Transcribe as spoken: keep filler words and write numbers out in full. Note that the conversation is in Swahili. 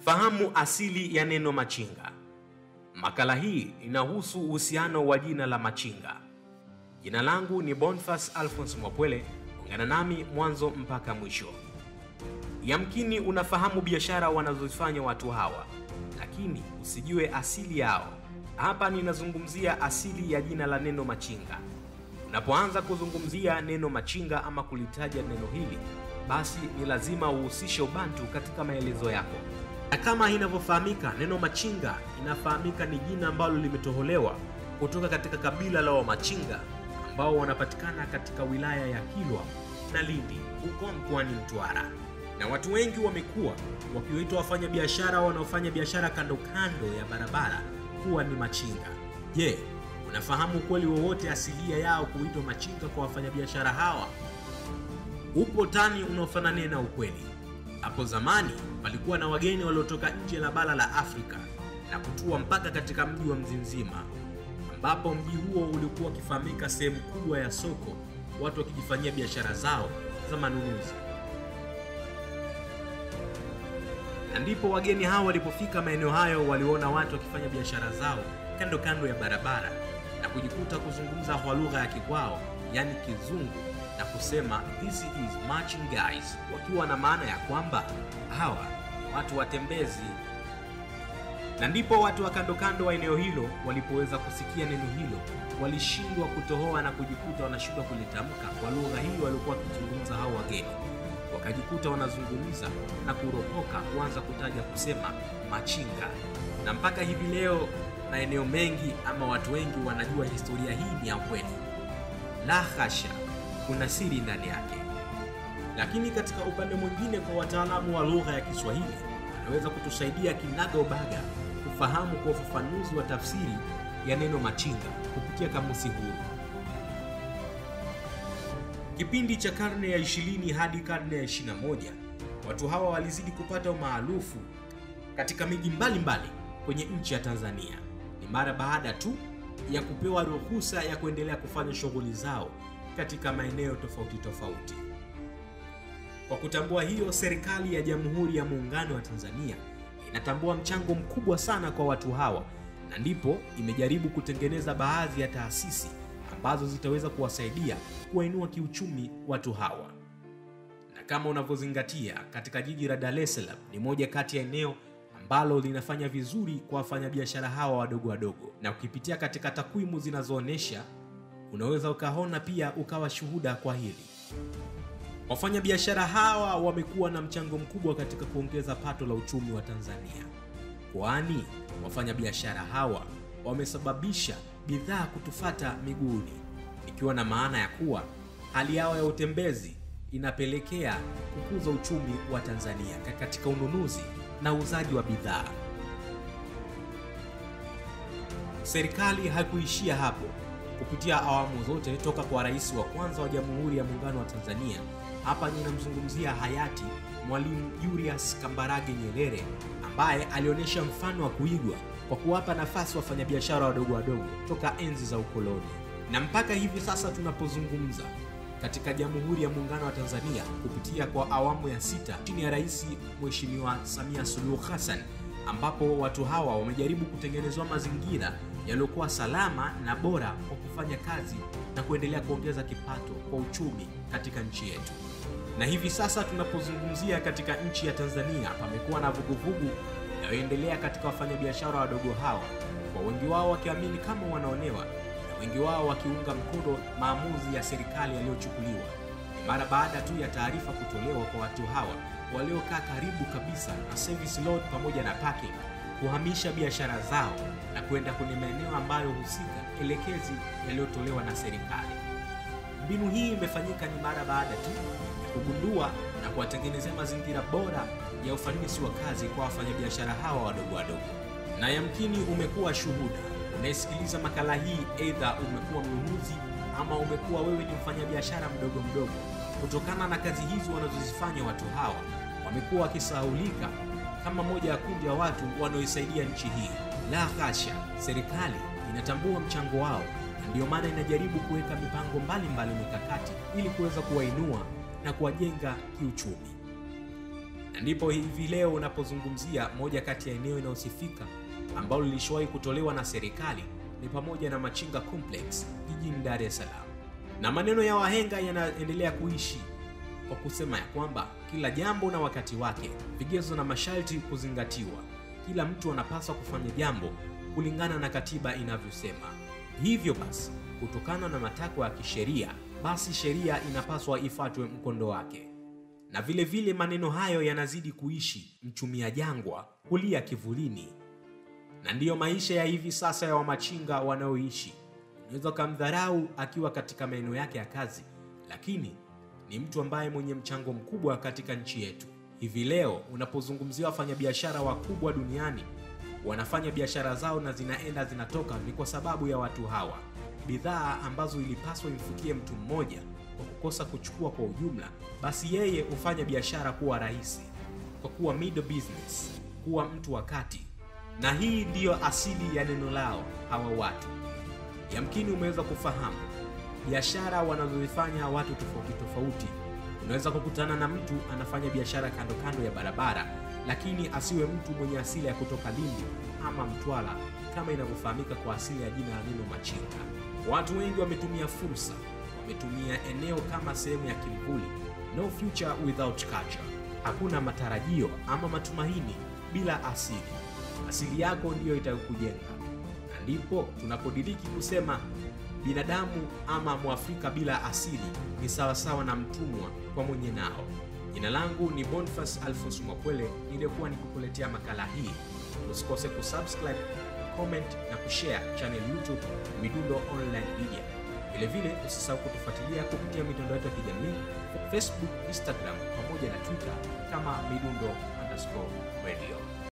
Fahamu asili ya neno machinga. Makala hii inahusu uhusiano wa jina la machinga. Jina langu ni Boniface Alphonse Mwapwele, ungana nami mwanzo mpaka mwisho. Yamkini unafahamu biashara wanazofanya watu hawa, lakini usijue asili yao. Hapa ninazungumzia asili ya jina la neno machinga. Unapoanza kuzungumzia neno machinga ama kulitaja neno hili, basi ni lazima uhusishe Ubantu katika maelezo yako. Na kama inavyofahamika, neno machinga inafahamika ni jina ambalo limetoholewa kutoka katika kabila la Wamachinga ambao wanapatikana katika wilaya ya Kilwa na Lindi huko mkoani Mtwara. Na watu wengi wamekuwa wakiwaita wafanya biashara wanaofanya biashara kando kando ya barabara kuwa ni machinga. Je, unafahamu kweli wowote asilia yao kuitwa machinga kwa wafanya biashara hawa? Upo tani unaofanana na ukweli. Hapo zamani palikuwa na wageni waliotoka nje la bara la Afrika na kutua mpaka katika mji wa Mzimzima, ambapo mji huo ulikuwa ukifahamika sehemu kubwa ya soko, watu wakijifanyia biashara zao za manunuzi. Na ndipo wageni hao walipofika maeneo hayo, waliona watu wakifanya biashara zao kando kando ya barabara na kujikuta kuzungumza kwa lugha ya kikwao, yani Kizungu, na kusema this is marching guys, wakiwa na maana ya kwamba hawa ni watu watembezi. Na ndipo watu wa kando kando wa eneo hilo walipoweza kusikia neno hilo, walishindwa kutohoa na kujikuta wanashindwa kulitamka kwa lugha hiyo walikuwa wakizungumza hao wageni. Wakajikuta wanazungumza na kuropoka kuanza kutaja kusema machinga. Na mpaka hivi leo maeneo mengi ama watu wengi wanajua historia hii ni ya kweli. La hasha, kuna siri ndani yake. Lakini katika upande mwingine, kwa wataalamu wa lugha ya Kiswahili wanaweza kutusaidia kinaga ubaga kufahamu kwa ufafanuzi wa tafsiri ya neno machinga kupitia kamusi huru. Kipindi cha karne ya ishirini hadi karne ya ishirini na moja, watu hawa walizidi kupata umaarufu katika miji mbalimbali kwenye nchi ya Tanzania. Ni mara baada tu ya kupewa ruhusa ya kuendelea kufanya shughuli zao katika maeneo tofauti tofauti. Kwa kutambua hiyo, serikali ya Jamhuri ya Muungano wa Tanzania inatambua mchango mkubwa sana kwa watu hawa, na ndipo imejaribu kutengeneza baadhi ya taasisi ambazo zitaweza kuwasaidia kuwainua kiuchumi watu hawa. Na kama unavyozingatia, katika jiji la Dar es Salaam ni moja kati ya eneo ambalo linafanya vizuri kwa wafanyabiashara hawa wadogo wadogo, na ukipitia katika takwimu zinazoonesha unaweza ukaona pia ukawa shuhuda kwa hili. Wafanyabiashara hawa wamekuwa na mchango mkubwa katika kuongeza pato la uchumi wa Tanzania, kwani wafanyabiashara hawa wamesababisha bidhaa kutufata miguuni, ikiwa na maana ya kuwa hali yao ya utembezi inapelekea kukuza uchumi wa Tanzania katika ununuzi na uuzaji wa bidhaa. Serikali haikuishia hapo. Kupitia awamu zote toka kwa rais wa kwanza wa Jamhuri ya Muungano wa Tanzania, hapa ninamzungumzia hayati Mwalimu Julius Kambarage Nyerere, ambaye alionyesha mfano wa kuigwa kwa kuwapa nafasi wafanyabiashara wadogo wadogo toka enzi za ukoloni. Na mpaka hivi sasa tunapozungumza, katika Jamhuri ya Muungano wa Tanzania kupitia kwa awamu ya sita chini ya Rais Mheshimiwa Samia Suluhu Hassan, ambapo watu hawa wamejaribu kutengenezwa mazingira yaliyokuwa salama na bora kwa kufanya kazi na kuendelea kuongeza kipato kwa uchumi katika nchi yetu. Na hivi sasa tunapozungumzia, katika nchi ya Tanzania pamekuwa na vuguvugu inayoendelea katika wafanyabiashara wadogo hawa, kwa wengi wao wakiamini kama wanaonewa na wengi wao wakiunga mkono maamuzi ya serikali yaliyochukuliwa mara baada tu ya taarifa kutolewa kwa watu hawa waliokaa karibu kabisa na service road pamoja na parking kuhamisha biashara zao na kwenda kwenye maeneo ambayo husika elekezi yaliyotolewa na serikali. Mbinu hii imefanyika ni mara baada tu ya kugundua na kuwatengenezea mazingira bora ya ufanisi wa kazi kwa wafanyabiashara hawa wadogo wadogo. Na yamkini umekuwa shuhuda, unasikiliza makala hii, aidha umekuwa mnunuzi ama umekuwa wewe ni mfanyabiashara mdogo mdogo. Kutokana na kazi hizi wanazozifanya watu hawa, wamekuwa wakisahaulika kama moja ya kundi ya watu wanaoisaidia nchi hii. La hasha, serikali inatambua mchango wao, na ndio maana inajaribu kuweka mipango mbalimbali mikakati ili kuweza kuwainua na kuwajenga kiuchumi. Na ndipo hivi leo unapozungumzia moja kati ya eneo linalosifika ambalo lilishawahi kutolewa na serikali ni pamoja na Machinga Complex jijini Dar es Salaam. Na maneno ya wahenga yanaendelea kuishi kwa kusema ya kwamba kila jambo na wakati wake, vigezo na masharti kuzingatiwa. Kila mtu anapaswa kufanya jambo kulingana na katiba inavyosema. Hivyo basi, kutokana na matakwa ya kisheria, basi sheria inapaswa ifuatwe mkondo wake. Na vile vile maneno hayo yanazidi kuishi, mchumia jangwa kulia kivulini. Na ndiyo maisha ya hivi sasa ya wamachinga wanaoishi. Unaweza kumdharau akiwa katika maeneo yake ya kazi, lakini ni mtu ambaye mwenye mchango mkubwa katika nchi yetu. Hivi leo unapozungumzia wafanyabiashara wakubwa duniani, wanafanya biashara zao na zinaenda zinatoka, ni kwa sababu ya watu hawa. Bidhaa ambazo ilipaswa imfikie mtu mmoja kwa kukosa kuchukua kwa ujumla, basi yeye hufanya biashara kuwa rahisi kwa kuwa middle business, kuwa mtu wa kati. Na hii ndiyo asili ya neno lao hawa watu. Yamkini umeweza kufahamu biashara wanazozifanya watu tofauti tofauti. Unaweza kukutana na mtu anafanya biashara kando kando ya barabara, lakini asiwe mtu mwenye asili ya kutoka Lindi ama Mtwara kama inavyofahamika kwa asili ya jina la Neno Machinga. Watu wengi wametumia fursa, wametumia eneo kama sehemu ya kimvuli. No future without culture. Hakuna matarajio ama matumaini bila asili. Asili yako ndiyo itakujenga. Na ndipo tunapodiriki kusema binadamu ama Mwafrika bila asili ni sawa sawa na mtumwa kwa mwenye nao. Jina langu ni Boniface Alphonse Mwakwele, nilikuwa nikukuletea makala hii. Usikose kusubscribe, comment na kushare channel YouTube Midundo Online Media. Vile vile usisahau kutufuatilia kupitia mitandao yetu ya kijamii Facebook, Instagram pamoja na Twitter kama Midundo underscore radio.